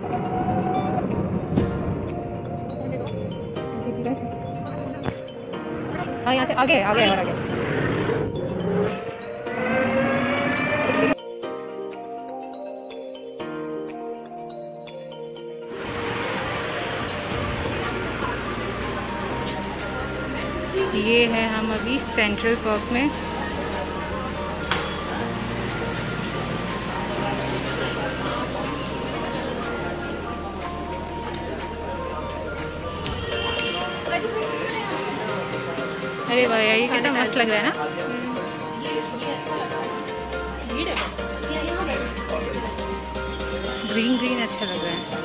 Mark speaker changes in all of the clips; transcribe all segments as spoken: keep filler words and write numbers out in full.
Speaker 1: हाँ यहाँ से आगे आगे और आगे। ये है हम अभी सेंट्रल पार्क में। अरे वाह यार, ये कितना मस्त लग रहा है ना। ग्रीन ग्रीन अच्छा लग रहा है।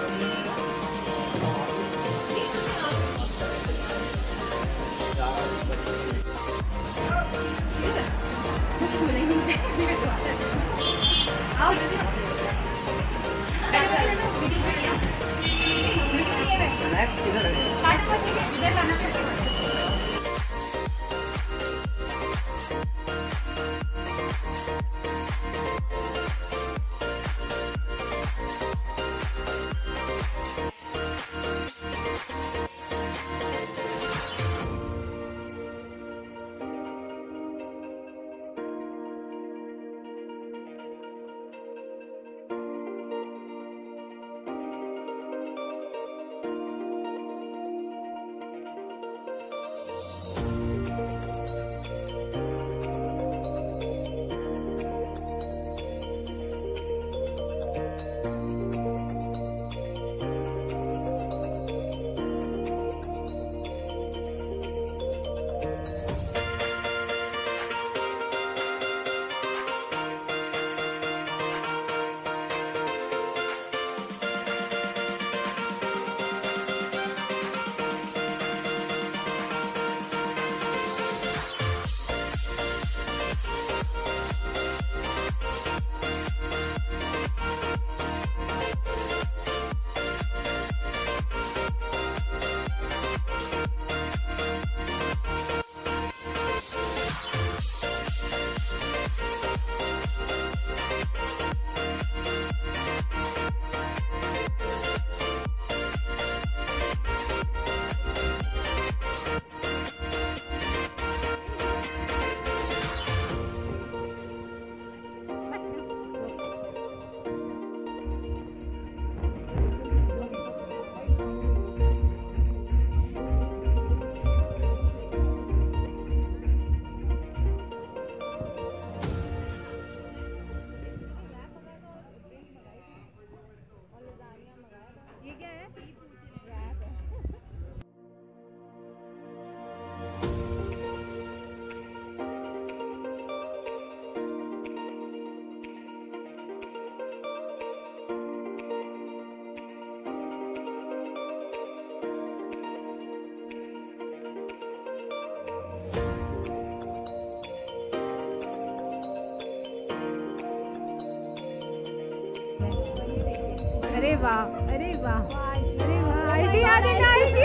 Speaker 1: अरे वाह, अरे वाह, अरे वाह, ऐसी आ देना, ऐसी।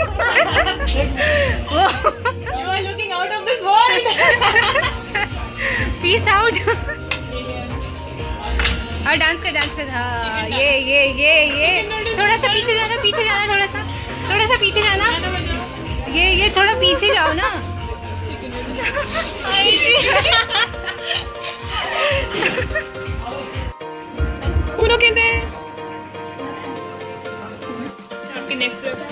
Speaker 1: You are looking out of this world. Peace out. और डांस कर, डांस कर। हाँ, ये ये ये ये थोड़ा सा पीछे जाना, पीछे जाना, थोड़ा सा, थोड़ा सा पीछे जाना। ये ये थोड़ा पीछे जाओ ना। उनो कहते हैं आपके नेक्स्ट है।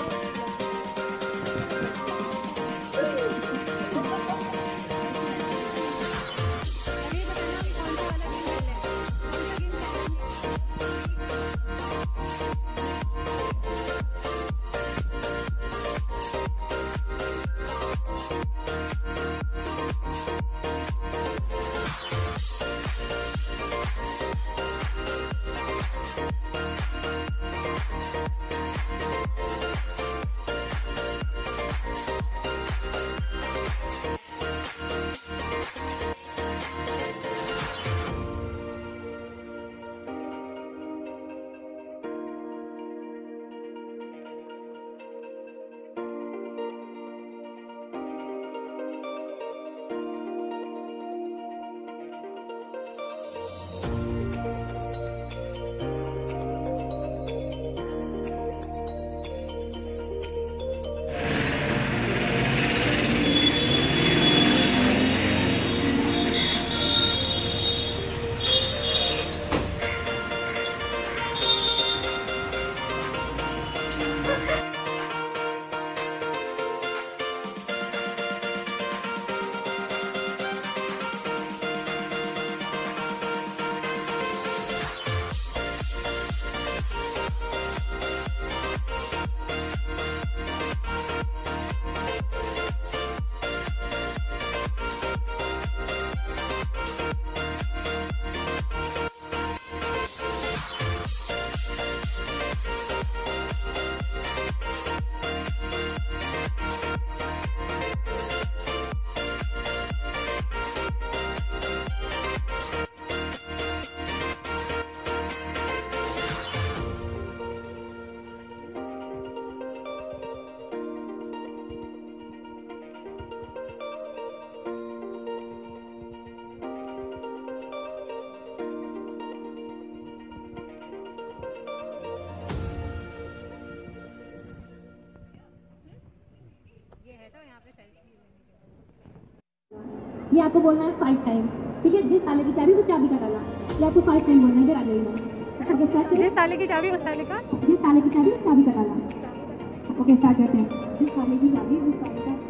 Speaker 2: आपको बोलना है फाइव टाइम, ठीक है। जिस ताले की चाबी उस चाबी का ताला, ये आपको फाइव टाइम बोलना है। इधर आ जाइएगा।
Speaker 1: जिस ताले की चाबी उस ताले का,
Speaker 2: जिस ताले की चाबी उस चाबी का ताला। ओके स्टार्ट करते हैं। जिस ताले की चाबी उस ताले का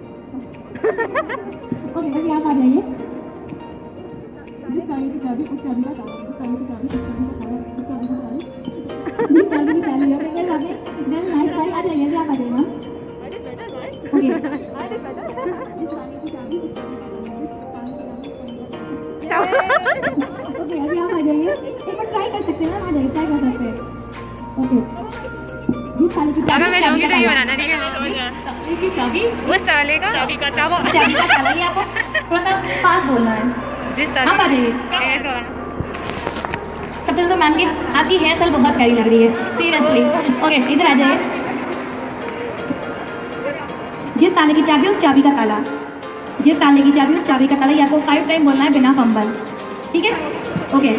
Speaker 2: ओके अभी आप आ जाइए। जिस ताले की चाबी उस चाबी का ताला, जिस ताले की चाबी उस चाबी का ताला, जिस ताले की चाबी जिस ताले की चाबी ओके वेल आगे वेल नाइस ट्राई। आ जाइए अभी आप आ जाइए मैम। ओके जिस ताले की चाबी ओके अभी आप आ जाइए। एक बार ट्राई कर सकते हैं मैम, आ जाइए ट्राई कर सकते हैं। ओके जिस ताले की चाबी
Speaker 1: मैं जाऊंगी तो ये बनाना, ठीक है।
Speaker 2: ताले की चाबी
Speaker 1: उस ताले का चाबी का चाबी
Speaker 2: चाबी का ताला, ये आपको थोड़ा सा पास बोलना है।
Speaker 1: जिस ताले
Speaker 2: आप आ जाइए। सबसे पहले तो मैम की आपकी हेयर स्टाइल बहुत प्यारी लग रही है सीरियसली। ओके इधर आ जाइए। जिस ताले की चाबी उस चाबी का ताला, जिस ताले की चाबी उस चाबी का ताला, ये आपको फाइव टाइम बोलना है बिना फंबल, ठीक है। ओके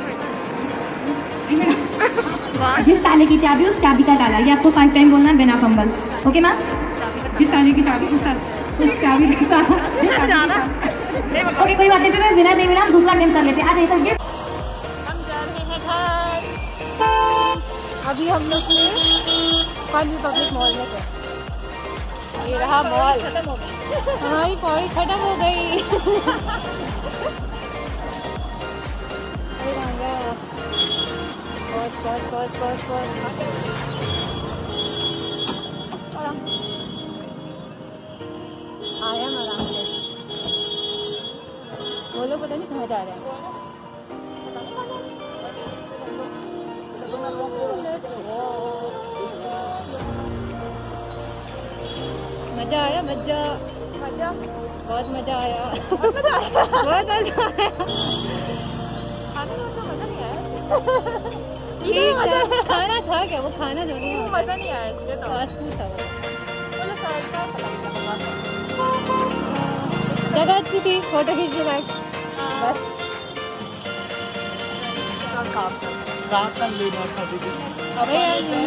Speaker 2: जिस ताले की चाबी उस चाबी का ताला, ये आपको फाइव टाइम बोलना है बिना फंबल। ओके मैम जिस ताले की चाबी उस चाबी का ताला। ओके कोई बात नहीं, फिर मैं बिना नहीं मिला हम दूसरा गेम कर लेते हैं। आ जाइए सब गेम।
Speaker 1: हम जा रहे हैं घर। अभी हम लोग पानी पब्लिक मॉल में थे। ये रहा मॉल, हमारी पौड़ी खत्म हो गई। बस बस बस बस बस आया आराम से। वो लोग पता नहीं कहाँ जा रहे हैं। मजा आया, मजा मजा बहुत मजा आया, बहुत मजा आया, बहुत मजा आया। खाने में तो मजा नहीं आया। खाना था क्या? वो खाना जो नहीं मजा नहीं आया, फास्ट फूड था वो। जगह अच्छी थी, फोटो खींचने लायक। बस अबे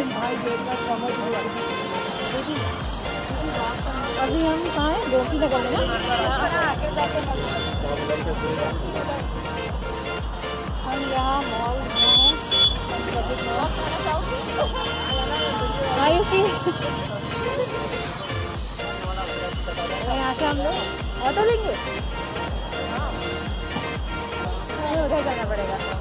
Speaker 1: अभी हम कहाँ हैं? गोपी नगर में ना। हम यहाँ मॉल में हैं, आयुषी। यहाँ से हम लोग ऑटो लेंगे, उधर जाना पड़ेगा।